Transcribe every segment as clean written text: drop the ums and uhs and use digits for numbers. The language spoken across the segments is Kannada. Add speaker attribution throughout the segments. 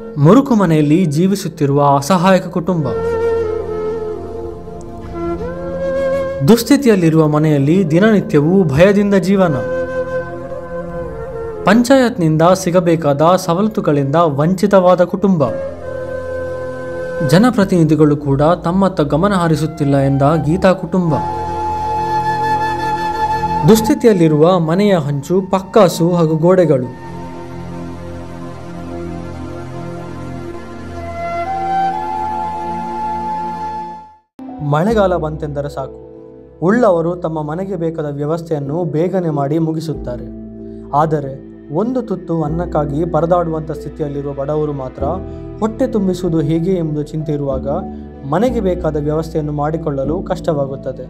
Speaker 1: ಮುರುಕು ಮನೆಯಲ್ಲಿ ಜೀವಿಸುತ್ತಿರುವ ಅಸಹಾಯಕ ಕುಟುಂಬ. ದುಸ್ಥಿತಿಯಲ್ಲಿರುವ ಮನೆಯಲ್ಲಿ ದಿನನಿತ್ಯವೂ ಭಯದಿಂದ ಜೀವನ. ಪಂಚಾಯತ್ನಿಂದ ಸಿಗಬೇಕಾದ ಸವಲತ್ತುಗಳಿಂದ ವಂಚಿತವಾದ ಕುಟುಂಬ. ಜನಪ್ರತಿನಿಧಿಗಳು ಕೂಡ ತಮ್ಮತ್ತ ಗಮನ ಹರಿಸುತ್ತಿಲ್ಲ ಎಂದ ಗೀತಾ ಕುಟುಂಬ. ದುಸ್ಥಿತಿಯಲ್ಲಿರುವ ಮನೆಯ ಹಂಚು, ಪಕ್ಕಾಸು ಹಾಗೂ ಗೋಡೆಗಳು. ಮಳೆಗಾಲ ಬಂತೆಂದರೆ ಸಾಕು, ಉಳ್ಳವರು ತಮ್ಮ ಮನೆಗೆ ಬೇಕಾದ ವ್ಯವಸ್ಥೆಯನ್ನು ಬೇಗನೆ ಮಾಡಿ ಮುಗಿಸುತ್ತಾರೆ. ಆದರೆ ಒಂದು ತುತ್ತು ಅನ್ನಕ್ಕಾಗಿ ಪರದಾಡುವಂಥ ಸ್ಥಿತಿಯಲ್ಲಿರುವ ಬಡವರು ಮಾತ್ರ ಹೊಟ್ಟೆ ತುಂಬಿಸುವುದು ಹೇಗೆ ಎಂಬುದು ಚಿಂತೆ ಇರುವಾಗ ಮನೆಗೆ ಬೇಕಾದ ವ್ಯವಸ್ಥೆಯನ್ನು ಮಾಡಿಕೊಳ್ಳಲು ಕಷ್ಟವಾಗುತ್ತದೆ.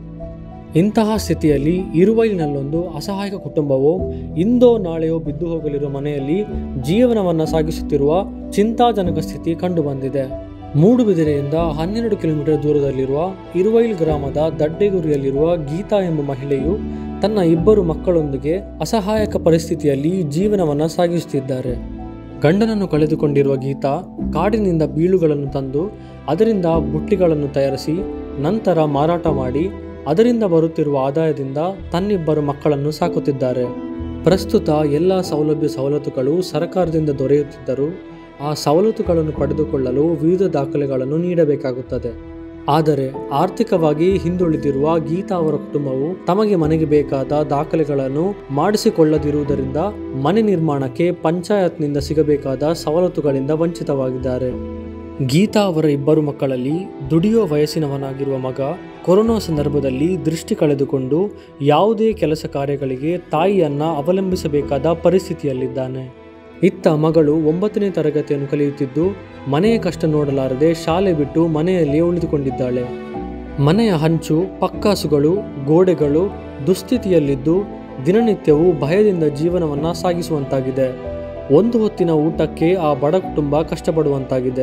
Speaker 1: ಇಂತಹ ಸ್ಥಿತಿಯಲ್ಲಿ ಇರುವೈಲಿನಲ್ಲೊಂದು ಅಸಹಾಯಕ ಕುಟುಂಬವು ಇಂದೋ ನಾಳೆಯೋ ಬಿದ್ದು ಹೋಗಲಿರುವ ಮನೆಯಲ್ಲಿ ಜೀವನವನ್ನು ಸಾಗಿಸುತ್ತಿರುವ ಚಿಂತಾಜನಕ ಸ್ಥಿತಿ ಕಂಡುಬಂದಿದೆ. ಮೂಡುಬಿದಿರೆಯಿಂದ 12 ಕಿಲೋಮೀಟರ್ ದೂರದಲ್ಲಿರುವ ಇರುವೈಲ್ ಗ್ರಾಮದ ದಡ್ಡೆಗುರಿಯಲ್ಲಿರುವ ಗೀತಾ ಎಂಬ ಮಹಿಳೆಯು ತನ್ನ 2 ಮಕ್ಕಳೊಂದಿಗೆ ಅಸಹಾಯಕ ಪರಿಸ್ಥಿತಿಯಲ್ಲಿ ಜೀವನವನ್ನು ಸಾಗಿಸುತ್ತಿದ್ದಾರೆ. ಗಂಡನನ್ನು ಕಳೆದುಕೊಂಡಿರುವ ಗೀತಾ ಕಾಡಿನಿಂದ ಬೀಳುಗಳನ್ನು ತಂದು ಅದರಿಂದ ಬುಟ್ಟಿಗಳನ್ನು ತಯಾರಿಸಿ ನಂತರ ಮಾರಾಟ ಮಾಡಿ ಅದರಿಂದ ಬರುತ್ತಿರುವ ಆದಾಯದಿಂದ ತನ್ನಿಬ್ಬರು ಮಕ್ಕಳನ್ನು ಸಾಕುತ್ತಿದ್ದಾರೆ. ಪ್ರಸ್ತುತ ಎಲ್ಲ ಸವಲತ್ತುಗಳು ಸರ್ಕಾರದಿಂದ ದೊರೆಯುತ್ತಿದ್ದರೂ ಆ ಸವಲತ್ತುಗಳನ್ನು ಪಡೆದುಕೊಳ್ಳಲು ವಿವಿಧ ದಾಖಲೆಗಳನ್ನು ನೀಡಬೇಕಾಗುತ್ತದೆ. ಆದರೆ ಆರ್ಥಿಕವಾಗಿ ಹಿಂದುಳಿದಿರುವ ಗೀತಾ ಅವರ ಕುಟುಂಬವು ತಮಗೆ ಮನೆಗೆ ಬೇಕಾದ ದಾಖಲೆಗಳನ್ನು ಮಾಡಿಸಿಕೊಳ್ಳದಿರುವುದರಿಂದ ಮನೆ ನಿರ್ಮಾಣಕ್ಕೆ ಪಂಚಾಯತ್ನಿಂದ ಸಿಗಬೇಕಾದ ಸವಲತ್ತುಗಳಿಂದ ವಂಚಿತವಾಗಿದ್ದಾರೆ. ಗೀತಾ ಅವರ 2 ಮಕ್ಕಳಲ್ಲಿ ದುಡಿಯೋ ವಯಸ್ಸಿನವನಾಗಿರುವ ಮಗ ಕೊರೋನಾ ಸಂದರ್ಭದಲ್ಲಿ ದೃಷ್ಟಿ ಕಳೆದುಕೊಂಡು ಯಾವುದೇ ಕೆಲಸ ಕಾರ್ಯಗಳಿಗೆ ತಾಯಿಯನ್ನ ಅವಲಂಬಿಸಬೇಕಾದ ಪರಿಸ್ಥಿತಿಯಲ್ಲಿದ್ದಾನೆ. ಇತ್ತ ಮಗಳು 9ನೇ ತರಗತಿಯನ್ನು ಕಲಿಯುತ್ತಿದ್ದು ಮನೆಯ ಕಷ್ಟ ನೋಡಲಾರದೆ ಶಾಲೆ ಬಿಟ್ಟು ಮನೆಯಲ್ಲಿ ಉಳಿದುಕೊಂಡಿದ್ದಾಳೆ. ಮನೆಯ ಹಂಚು, ಪಕ್ಕಾಸುಗಳು, ಗೋಡೆಗಳು ದುಸ್ಥಿತಿಯಲ್ಲಿದ್ದು ದಿನನಿತ್ಯವೂ ಭಯದಿಂದ ಜೀವನವನ್ನು ಸಾಗಿಸುವಂತಾಗಿದೆ. ಒಂದು ಹೊತ್ತಿನ ಊಟಕ್ಕೆ ಆ ಬಡ ಕುಟುಂಬ ಕಷ್ಟಪಡುವಂತಾಗಿದೆ.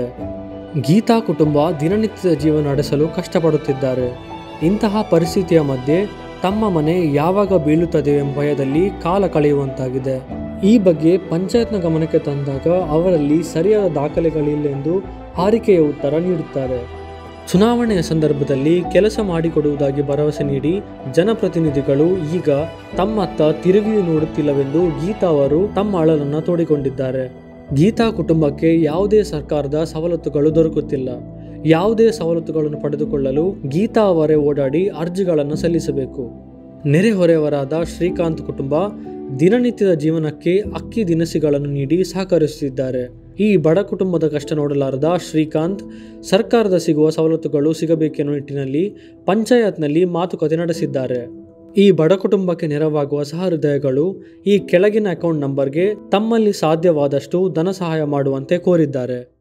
Speaker 1: ಗೀತಾ ಕುಟುಂಬ ದಿನನಿತ್ಯದ ಜೀವನ ನಡೆಸಲು ಕಷ್ಟಪಡುತ್ತಿದ್ದಾರೆ. ಇಂತಹ ಪರಿಸ್ಥಿತಿಯ ಮಧ್ಯೆ ತಮ್ಮ ಮನೆ ಯಾವಾಗ ಬೀಳುತ್ತದೆ ಎಂಬ ಭಯದಲ್ಲಿ ಕಾಲ ಕಳೆಯುವಂತಾಗಿದೆ. ಈ ಬಗ್ಗೆ ಪಂಚಾಯತ್ನ ಗಮನಕ್ಕೆ ತಂದಾಗ ಅವರಲ್ಲಿ ಸರಿಯಾದ ದಾಖಲೆಗಳಿല്ലെಂದು ಹಾರಿಕೆಯ ಉತ್ತರ ನೀಡುತ್ತಾರೆ. ಚುನಾವಣೆಯ ಸಂದರ್ಭದಲ್ಲಿ ಕೆಲಸ ಮಾಡಿಕೊಡುವುದಾಗಿ ಭರವಸೆ ನೀಡಿ ಜನಪ್ರತಿನಿಧಿಗಳು ಈಗ ತಮ್ಮತ್ತ ತಿರುಗಿಯೂ ನೋಡುತ್ತಿಲ್ಲವೆಂದು ಗೀತಾ ಅವರು ತಮ್ಮ ಅಳಲನ್ನು ತೋಡಿಕೊಂಡಿದ್ದಾರೆ. ಗೀತಾ ಕುಟುಂಬಕ್ಕೆ ಯಾವುದೇ ಸರ್ಕಾರದ ಸವಲತ್ತುಗಳು ದೊರಕುತ್ತಿಲ್ಲ. ಯಾವುದೇ ಸವಲತ್ತುಗಳನ್ನು ಪಡೆದುಕೊಳ್ಳಲು ಗೀತಾ ಅವರೇ ಓಡಾಡಿ ಅರ್ಜಿಗಳನ್ನು ಸಲ್ಲಿಸಬೇಕು. ನೆರೆಹೊರೆಯವರಾದ ಶ್ರೀಕಾಂತ್ ಕುಟುಂಬ ದಿನನಿತ್ಯದ ಜೀವನಕ್ಕೆ ಅಕ್ಕಿ ದಿನಸಿಗಳನ್ನು ನೀಡಿ ಸಹಕರಿಸುತ್ತಿದ್ದಾರೆ. ಈ ಬಡ ಕುಟುಂಬದ ಕಷ್ಟ ನೋಡಲಾರದ ಶ್ರೀಕಾಂತ್ ಸರ್ಕಾರದ ಸಿಗುವ ಸವಲತ್ತುಗಳು ಸಿಗಬೇಕೆನ್ನುವ ನಿಟ್ಟಿನಲ್ಲಿ ಪಂಚಾಯತ್ನಲ್ಲಿ ಮಾತುಕತೆ ನಡೆಸಿದ್ದಾರೆ. ಈ ಬಡ ಕುಟುಂಬಕ್ಕೆ ನೆರವಾಗುವ ಸಹೃದಯಗಳು ಈ ಕೆಳಗಿನ ಅಕೌಂಟ್ ನಂಬರ್ಗೆ ತಮ್ಮಲ್ಲಿ ಸಾಧ್ಯವಾದಷ್ಟು ಧನ ಸಹಾಯ ಮಾಡುವಂತೆ ಕೋರಿದ್ದಾರೆ.